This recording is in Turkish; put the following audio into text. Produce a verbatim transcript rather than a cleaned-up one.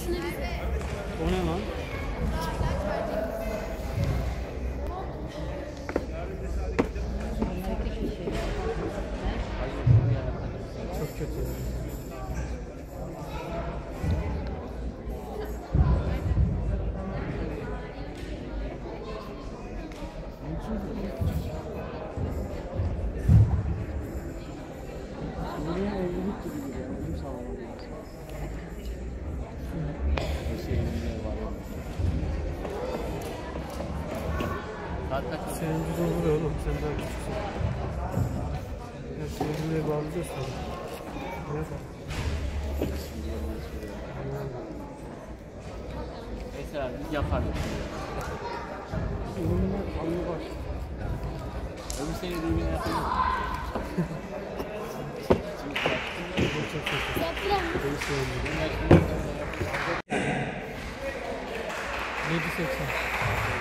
O ne lan? Çok kötü. Buraya evlilik gibi gibi yani. Uyum sağlamak lazım. Senin güzel oluyor oğlum. Sen daha küçüksün. Ya şimdi buraya bağlayacağız tabii. Ne yapalım? Mesela biz yapardık. Ürünler alıyor bak. Öbür sene ürünler yapalım. Çok kötü. yedi seksen.